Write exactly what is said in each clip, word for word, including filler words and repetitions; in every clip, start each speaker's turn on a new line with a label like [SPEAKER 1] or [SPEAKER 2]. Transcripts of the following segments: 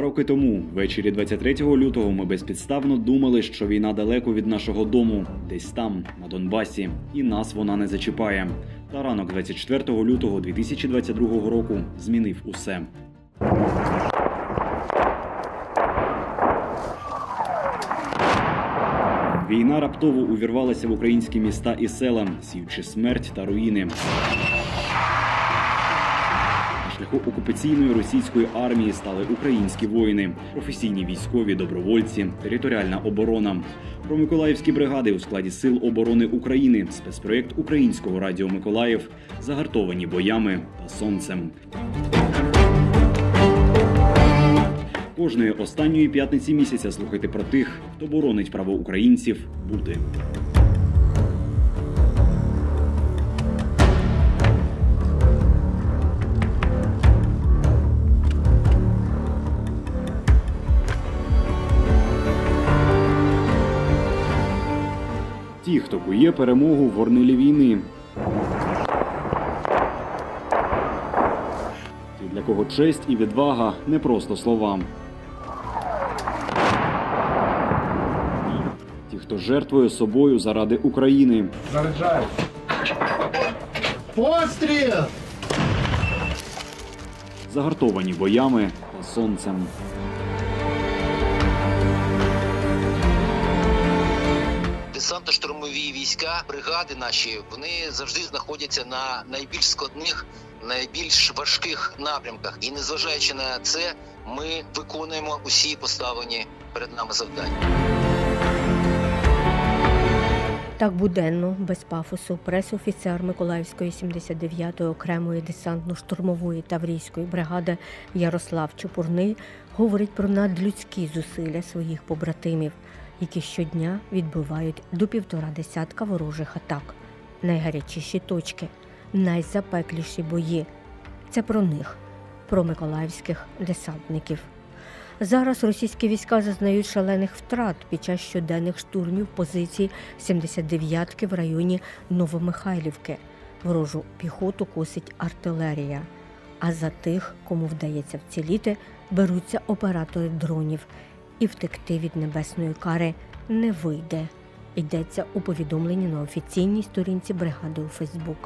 [SPEAKER 1] роки тому, ввечері двадцять третього лютого, ми безпідставно думали, що війна далеко від нашого дому, десь там, на Донбасі, і нас вона не зачіпає. Та ранок двадцять четвертого лютого дві тисячі двадцять другого року змінив усе. Війна раптово увірвалася в українські міста і села, сіючи смерть та руїни. На шляху окупаційної російської армії стали українські воїни, професійні військові, добровольці, територіальна оборона. Про миколаївські бригади у складі Сил оборони України, спецпроєкт Українського радіо Миколаїв, загартовані боями та сонцем. Кожної останньої п'ятниці місяця слухайте про тих, хто боронить право українців бути. Ті, хто кує перемогу в горнилі війни. Ті, для кого честь і відвага не просто слова. Ті, хто жертвує собою заради України.
[SPEAKER 2] Заряджаю. Постріл!
[SPEAKER 1] Загартовані боями та сонцем.
[SPEAKER 3] Десантно-штурмові війська, бригади наші, вони завжди знаходяться на найбільш складних, найбільш важких напрямках. І незважаючи на це, ми виконуємо усі поставлені перед нами завдання.
[SPEAKER 4] Так буденно, без пафосу, прес-офіцер Миколаївської сімдесят дев'ятої окремої десантно-штурмової таврійської бригади Ярослав Чепурний говорить про надлюдські зусилля своїх побратимів, які щодня відбивають до півтора десятка ворожих атак. Найгарячіші точки, найзапекліші бої. Це про них, про миколаївських десантників. Зараз російські війська зазнають шалених втрат під час щоденних штурмів позицій сімдесят дев'ятки в районі Новомихайлівки. Ворожу піхоту косить артилерія. А за тих, кому вдається вціліти, беруться оператори дронів. І втекти від небесної кари не вийде. Йдеться у повідомленні на офіційній сторінці бригади у Фейсбук.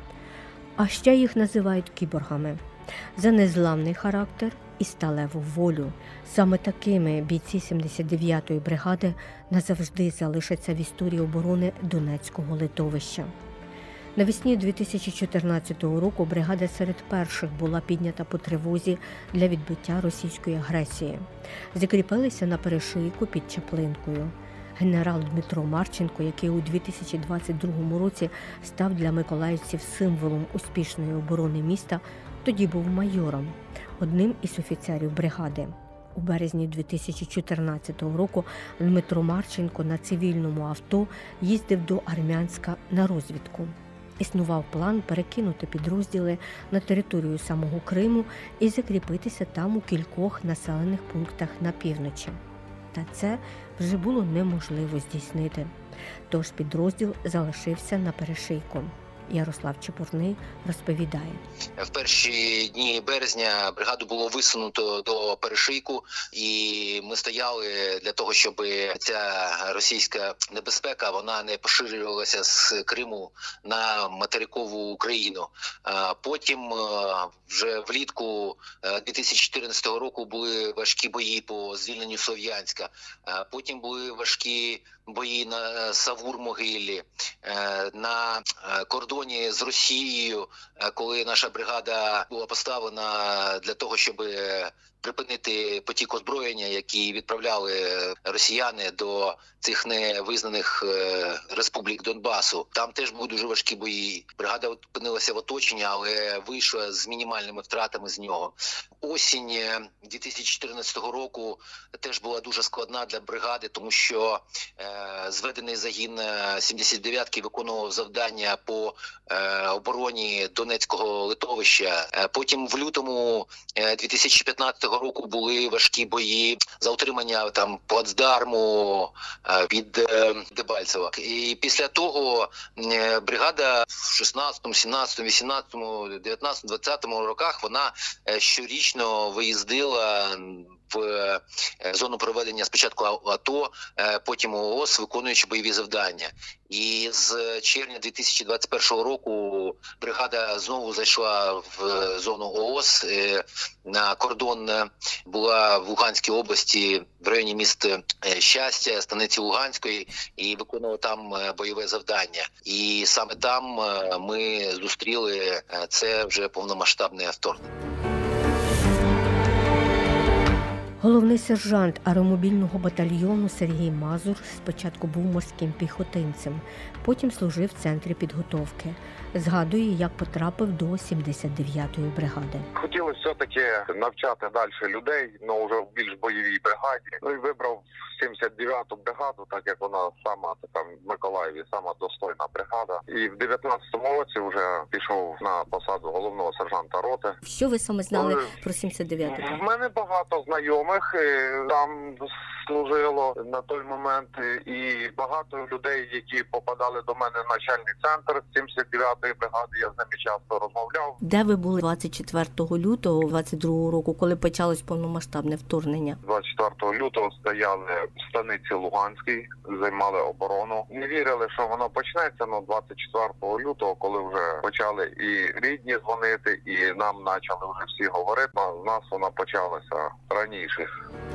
[SPEAKER 4] А ще їх називають кіборгами. За незламний характер і сталеву волю. Саме такими бійці сімдесят дев'ятої бригади назавжди залишаться в історії оборони Донецького литовища. Навесні дві тисячі чотирнадцятого року бригада серед перших була піднята по тривозі для відбиття російської агресії. Закріпилися на перешийку під Чаплинкою. Генерал Дмитро Марченко, який у дві тисячі двадцять другому році став для миколаївців символом успішної оборони міста, тоді був майором, одним із офіцерів бригади. У березні дві тисячі чотирнадцятого року Дмитро Марченко на цивільному авто їздив до Армянська на розвідку. Існував план перекинути підрозділи на територію самого Криму і закріпитися там у кількох населених пунктах на півночі. Та це вже було неможливо здійснити. Тож підрозділ залишився на перешийку. Ярослав Чепурний розповідає.
[SPEAKER 3] В перші дні березня бригаду було висунуто до перешийку, і ми стояли для того, щоб ця російська небезпека вона не поширювалася з Криму на материкову Україну. Потім вже влітку дві тисячі чотирнадцятого року були важкі бої по звільненню Слов'янська. Потім були важкі бої на Савур-Могилі, на кордоні з Росією, коли наша бригада була поставлена для того, щоб припинити потік озброєння, які відправляли росіяни до цих невизнаних республік Донбасу. Там теж були дуже важкі бої. Бригада опинилася в оточенні, але вийшла з мінімальними втратами з нього. Осінь дві тисячі чотирнадцятого року теж була дуже складна для бригади, тому що е, зведений загін сімдесят дев'ятки виконував завдання по е, обороні Донецького литовища. Е, потім в лютому дві тисячі п'ятнадцятого року були важкі бої за утримання там плацдарму е, під е, Дебальцево. І після того е, бригада в шістнадцятому, сімнадцятому, вісімнадцятому, дев'ятнадцятому, двадцятому роках вона е, щорічно виїздила в зону проведення спочатку АТО, потім ООС, виконуючи бойові завдання. І з червня дві тисячі двадцять першого року бригада знову зайшла в зону ООС. На кордон була в Луганській області, в районі міста Щастя, станиці Луганської, і виконувала там бойове завдання. І саме там ми зустріли це вже повномасштабне вторгнення.
[SPEAKER 4] Головний сержант аеромобільного батальйону Сергій Мазур спочатку був морським піхотинцем, потім служив в центрі підготовки. Згадує, як потрапив до сімдесят дев'ятої бригади.
[SPEAKER 2] Хотілося все-таки навчати далі людей, але вже в більш бойовій бригаді. Ну і вибрав сімдесят дев'яту бригаду, так як вона сама така в Миколаєві, сама достойна бригада. І в дев'ятнадцятому році вже пішов на посаду головного сержанта роти.
[SPEAKER 4] Що ви саме знали
[SPEAKER 2] Але...
[SPEAKER 4] про сімдесят дев'яту?
[SPEAKER 2] В мене багато знайомих там служило на той момент, і багато людей, які попадали до мене в начальний центр сімдесят дев'ятої бригади, я з ними часто розмовляв.
[SPEAKER 4] Де ви були двадцять четвертого лютого двадцять другого року, коли почалось повномасштабне вторгнення?
[SPEAKER 2] двадцять четвертого лютого стояли в станиці Луганській, займали оборону. Не вірили, що воно почнеться, але двадцять четвертого лютого, коли вже почали і рідні дзвонити, і нам почали вже всі говорити, з нас вона почалася раніше.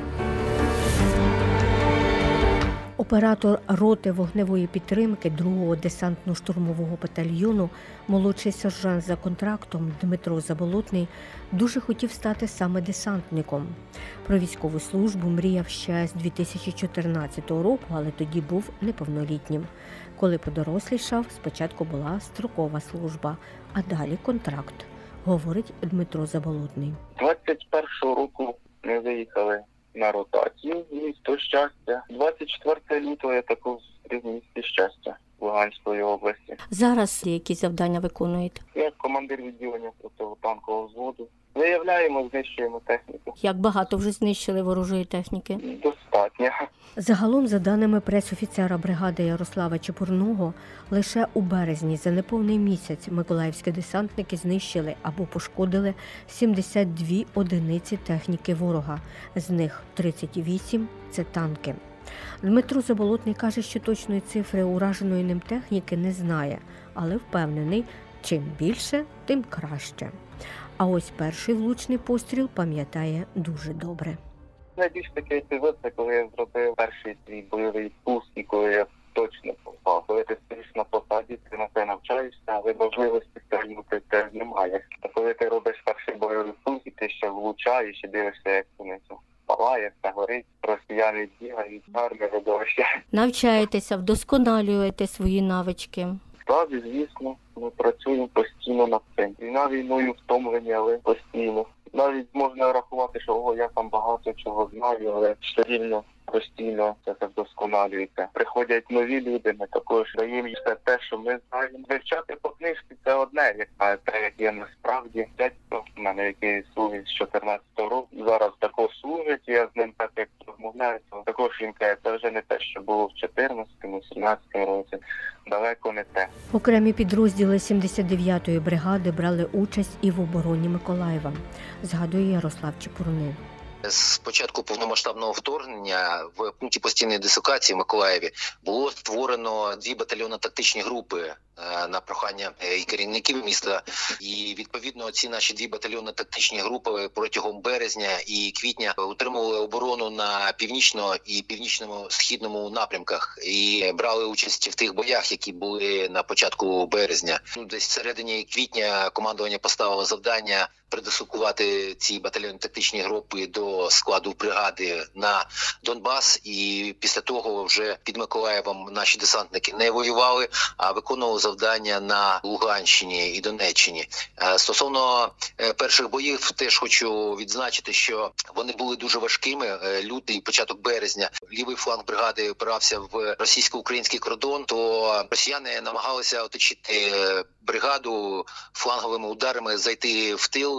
[SPEAKER 4] Оператор роти вогневої підтримки другого десантно-штурмового батальйону, молодший сержант за контрактом Дмитро Заболотний, дуже хотів стати саме десантником. Про військову службу мріяв ще з дві тисячі чотирнадцятого року, але тоді був неповнолітнім. Коли подорослішав, спочатку була строкова служба, а далі контракт, говорить Дмитро Заболотний.
[SPEAKER 5] двадцять першого року ми виїхали на ротацію в місто Щастя. двадцять четвертого лютого я також зустрів в місті Щастя Луганської області.
[SPEAKER 4] Зараз які завдання виконуєте?
[SPEAKER 5] Я командир відділення протитанкового взводу. Виявляємо, знищуємо техніку.
[SPEAKER 4] Як багато вже знищили ворожої техніки?
[SPEAKER 5] Достатньо.
[SPEAKER 4] Загалом, за даними прес-офіцера бригади Ярослава Чепурного, лише у березні за неповний місяць миколаївські десантники знищили або пошкодили сімдесят дві одиниці техніки ворога, з них тридцять вісім – це танки. Дмитро Заболотний каже, що точної цифри ураженої ним техніки не знає, але впевнений, чим більше, тим краще. А ось перший влучний постріл пам'ятає дуже добре.
[SPEAKER 5] Найбільш такий епізод, це коли я зробив перший свій бойовий пуск, і коли я точно попав. Коли ти стоїш на посаді, ти на це навчаєшся, але можливості стрільнути теж немає. А коли ти робиш перший бойовий пуск, і ти ще влучаєш і дивишся, як вони палає, все горить, росіяни бігають, гарне родовище.
[SPEAKER 4] Навчаєтеся, вдосконалюєте свої навички.
[SPEAKER 5] Так, звісно, ми працюємо постійно над цим. Війна війною втомлені, але постійно. Навіть можна рахувати, що о, я там багато чого знаю, але все рівно постійно це вдосконалюється. Приходять нові люди, ми також даємо їм все те, що ми знаємо. Вивчати по книжці – це одне, як те, як є насправді. Дядько в мене, який служить з чотирнадцятого року, зараз також служить, я з ним так як розмовляю, то також він каже, це вже не те, що було в чотирнадцятому, сімнадцятому році. Далеко не те.
[SPEAKER 4] Окремі підрозділи сімдесят дев'ятої бригади брали участь і в обороні Миколаєва, згадує Ярослав Чепурний.
[SPEAKER 3] З початку повномасштабного вторгнення в пункті постійної дислокації в Миколаєві було створено дві батальйонно-тактичні групи на прохання і керівників міста. І відповідно ці наші дві батальйонно-тактичні групи протягом березня і квітня утримували оборону на північно і північному східному напрямках і брали участь в тих боях, які були на початку березня. Десь в середині квітня командування поставило завдання придислокувати ці батальйонно-тактичні групи до складу бригади на Донбас, і після того вже під Миколаєвом наші десантники не воювали, а виконували завдання на Луганщині і Донеччині. Стосовно перших боїв, теж хочу відзначити, що вони були дуже важкими. Лютий, початок березня, лівий фланг бригади опирався в російсько-український кордон, то росіяни намагалися оточити бригаду фланговими ударами, зайти в тил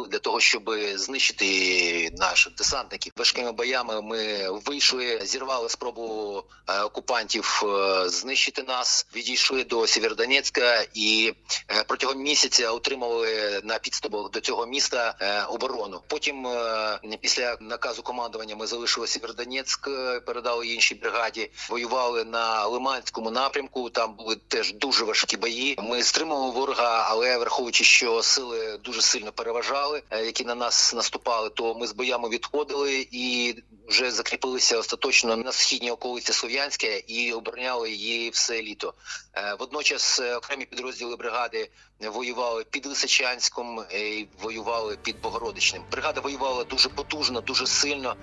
[SPEAKER 3] сил для того, щоб знищити наших десантників. Важкими боями ми вийшли, зірвали спробу окупантів знищити нас, відійшли до Сєвєродонецька і протягом місяця отримали на підступах до цього міста оборону. Потім, після наказу командування, ми залишили Сєвєродонецьк, передали іншій бригаді, воювали на Лиманському напрямку, там були теж дуже важкі бої. Ми стримували ворога, але враховуючи, що сили дуже сильно переважали, які на нас наступали, то ми з боями відходили і вже закріпилися остаточно на східній околиці Слов'янська і обороняли її все літо. Водночас окремі підрозділи бригади воювали під Лисичанськом і воювали під Богородичним. Бригада воювала дуже потужно, дуже сильно.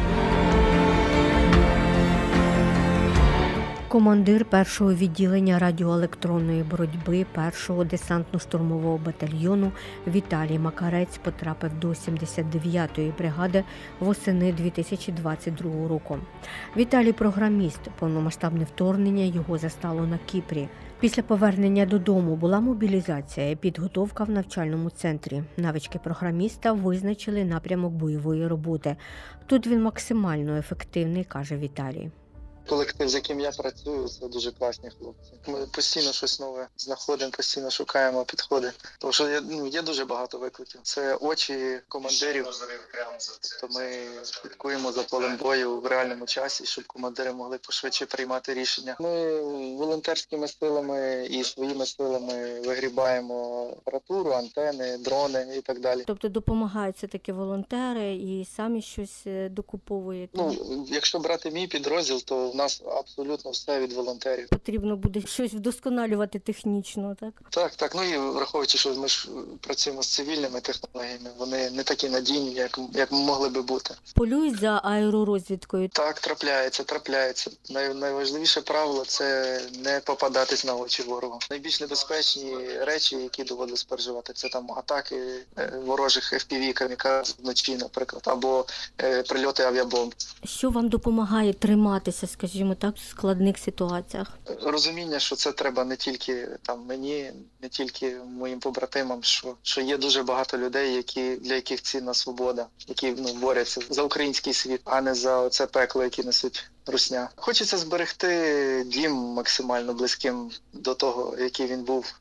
[SPEAKER 4] Командир першого відділення радіоелектронної боротьби першого десантно-штурмового батальйону Віталій Макарець потрапив до сімдесят дев'ятої бригади восени дві тисячі двадцять другого року. Віталій – програміст. Повномасштабне вторгнення його застало на Кіпрі. Після повернення додому була мобілізація і підготовка в навчальному центрі. Навички програміста визначили напрямок бойової роботи. Тут він максимально ефективний, каже Віталій.
[SPEAKER 6] Колектив, з яким я працюю, це дуже класні хлопці. Ми постійно щось нове знаходимо, постійно шукаємо підходи. Тому що є, ну, є дуже багато викликів. Це очі командирів. Тобто ми слідкуємо за полем бою в реальному часі, щоб командири могли пошвидше приймати рішення. Ми волонтерськими силами і своїми силами вигрібаємо апаратуру, антени, дрони і так далі.
[SPEAKER 4] Тобто допомагають все-таки волонтери і самі щось докуповуєте?
[SPEAKER 6] Ну, якщо брати мій підрозділ, то у нас абсолютно все від волонтерів.
[SPEAKER 4] Потрібно буде щось вдосконалювати технічно, так?
[SPEAKER 6] Так, так. Ну і враховуючи, що ми ж працюємо з цивільними технологіями, вони не такі надійні, як, як могли би бути.
[SPEAKER 4] Полюють за аеророзвідкою?
[SPEAKER 6] Так, трапляється, трапляється. Най, найважливіше правило – це не попадатись на очі ворогу. Найбільш небезпечні речі, які доводилось переживати, це там атаки ворожих еф пі ві камікадзе вночі, наприклад, або е, прильоти авіабомб.
[SPEAKER 4] Що вам допомагає триматися, скажімо так, в складних ситуаціях?
[SPEAKER 6] Розуміння, що це треба не тільки там мені, не тільки моїм побратимам, що, що є дуже багато людей, які, для яких цінна свобода, які ну, борються за український світ, а не за це пекло, яке несуть русня. Хочеться зберегти дім максимально близьким до того, який він був.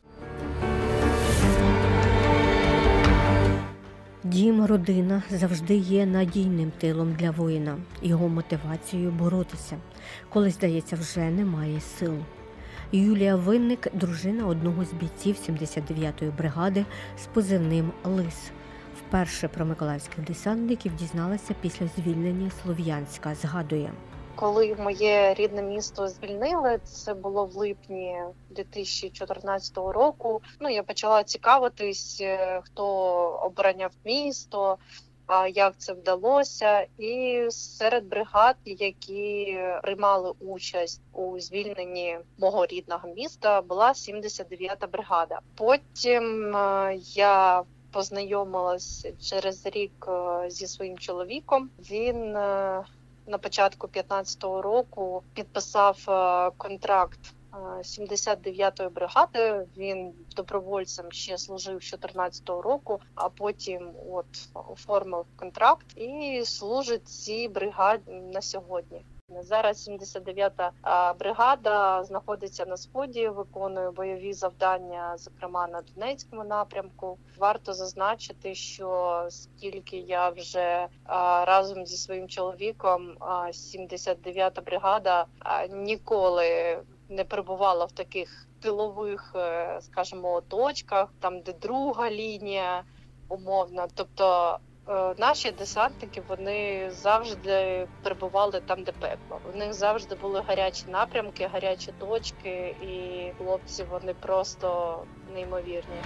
[SPEAKER 4] Дім, родина завжди є надійним тилом для воїна, його мотивацією боротися, коли, здається, вже немає сил. Юлія Винник – дружина одного з бійців сімдесят дев'ятої бригади з позивним «Лис». Вперше про миколаївських десантників дізналася після звільнення Слов'янська, згадує.
[SPEAKER 7] Коли моє рідне місто звільнили, це було в липні дві тисячі чотирнадцятого року, ну, я почала цікавитись, хто обороняв місто, як це вдалося. І серед бригад, які приймали участь у звільненні мого рідного міста, була сімдесят дев'ята бригада. Потім я познайомилась через рік зі своїм чоловіком. Він на початку п'ятнадцятого року підписав контракт сімдесят дев'ятої бригади. Він добровольцем ще служив з чотирнадцятого року, а потім от оформив контракт і служить цій бригаді на сьогодні. Зараз сімдесят дев'ята бригада знаходиться на сході, виконує бойові завдання, зокрема на Донецькому напрямку. Варто зазначити, що скільки я вже разом зі своїм чоловіком, сімдесят дев'ята бригада ніколи не перебувала в таких тилових, скажімо, точках, там де друга лінія умовно. Тобто наші десантники, вони завжди перебували там, де пекло. У них завжди були гарячі напрямки, гарячі точки, і хлопці, вони просто неймовірні.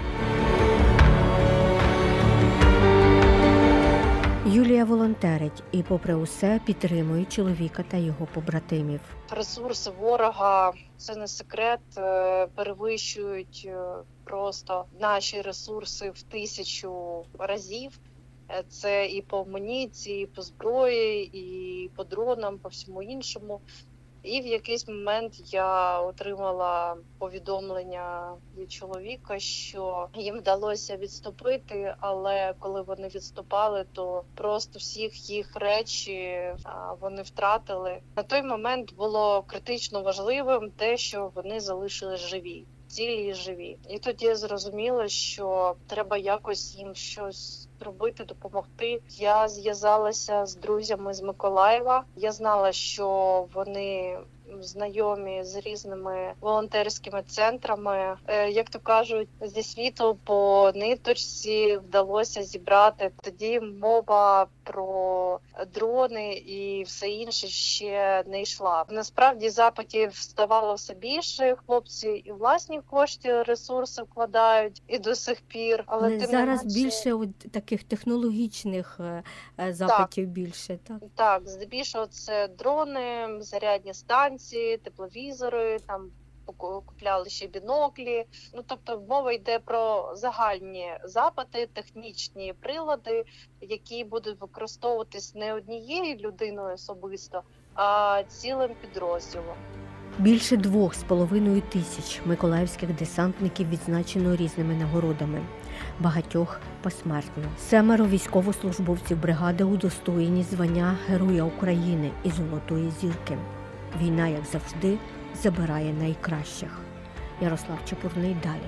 [SPEAKER 4] Юлія волонтерить і, попри усе, підтримує чоловіка та його побратимів.
[SPEAKER 7] Ресурси ворога, це не секрет, перевищують просто наші ресурси в тисячу разів. Це і по амуніції, і по зброї, і по дронам, по всьому іншому. І в якийсь момент я отримала повідомлення від чоловіка, що їм вдалося відступити, але коли вони відступали, то просто всіх їх речі вони втратили. На той момент було критично важливим те, що вони залишились живі. Цілі і живі. І тоді я зрозуміла, що треба якось їм щось робити, допомогти. Я зв'язалася з друзями з Миколаєва. Я знала, що вони знайомі з різними волонтерськими центрами. Як то кажуть, зі світу по ниточці вдалося зібрати. Тоді мова про дрони і все інше ще не йшла. Насправді запитів ставало все більше. Хлопці і власні кошти, ресурси вкладають і до сих пір. Але тим
[SPEAKER 4] зараз
[SPEAKER 7] не менше...
[SPEAKER 4] більше от таких технологічних запитів, так. більше, так?
[SPEAKER 7] Так, здебільшого це дрони, зарядні станції, тепловізори, там купляли ще біноклі. Ну, тобто мова йде про загальні запити, технічні прилади, які будуть використовуватись не однією людиною особисто, а цілим підрозділом.
[SPEAKER 4] Більше двох з половиною тисяч миколаївських десантників відзначено різними нагородами. Багатьох посмертно. Семеро військовослужбовців бригади удостоєні звання Героя України і Золотої зірки. Війна, як завжди, забирає найкращих. Ярослав Чепурний далі.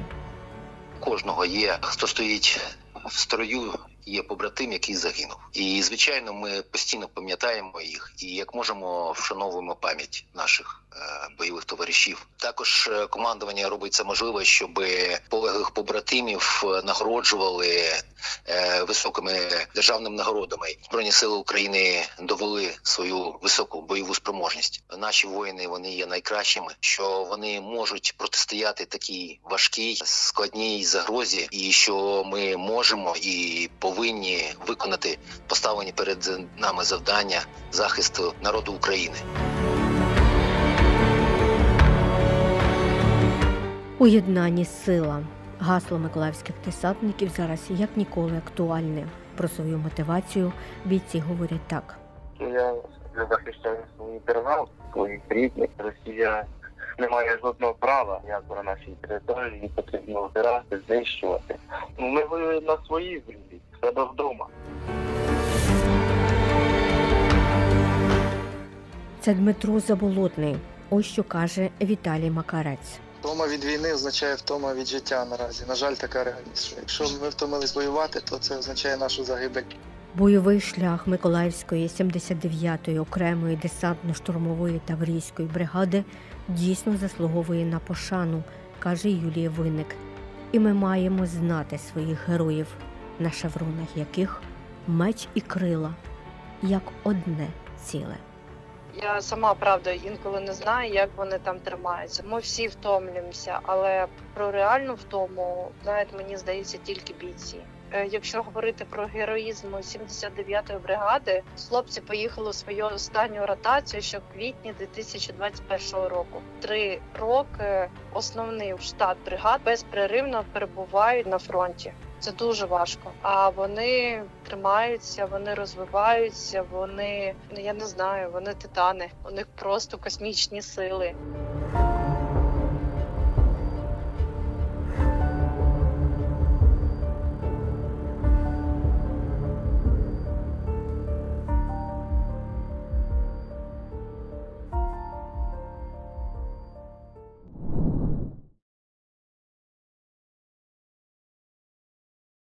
[SPEAKER 3] Кожного є, хто стоїть в строю, є побратим, який загинув. І, звичайно, ми постійно пам'ятаємо їх і, як можемо, вшановуємо пам'ять наших е, бойових товаришів. Також командування робить це можливе, щоб полеглих побратимів нагороджували е, високими державними нагородами. Збройні сили України довели свою високу бойову спроможність. Наші воїни, вони є найкращими, що вони можуть протистояти такій важкій, складній загрозі, і що ми можемо і повинні виконати поставлені перед нами завдання захисту народу України.
[SPEAKER 4] У єднанні сила. Гасло миколаївських десантників зараз як ніколи актуальне. Про свою мотивацію бійці говорять так.
[SPEAKER 5] Я захищаю свій державу, своїх рідних. Росія не має жодного права, як на нашій території, її потрібно вбирати, знищувати. Ми воюємо на своїй землі, в себе вдома.
[SPEAKER 4] Це Дмитро Заболотний. Ось що каже Віталій Макарець.
[SPEAKER 6] Втома від війни означає втома від життя наразі. На жаль, така реальність. Що якщо ми втомились воювати, то це означає нашу загибель.
[SPEAKER 4] Бойовий шлях Миколаївської сімдесят дев'ятої окремої десантно-штурмової таврійської бригади дійсно заслуговує на пошану, каже Юлія Винник. І ми маємо знати своїх героїв, на шевронах яких меч і крила, як одне ціле.
[SPEAKER 7] Я сама, правда, інколи не знаю, як вони там тримаються. Ми всі втомлюємося, але про реальну втому, навіть мені здається, тільки бійці. Якщо говорити про героїзм сімдесят дев'ятої бригади, хлопці поїхали у свою останню ротацію ще в квітні дві тисячі двадцять першого року. Три роки основний штат бригад безперервно перебувають на фронті. Це дуже важко. А вони тримаються, вони розвиваються, вони, я не знаю, вони титани. У них просто космічні сили.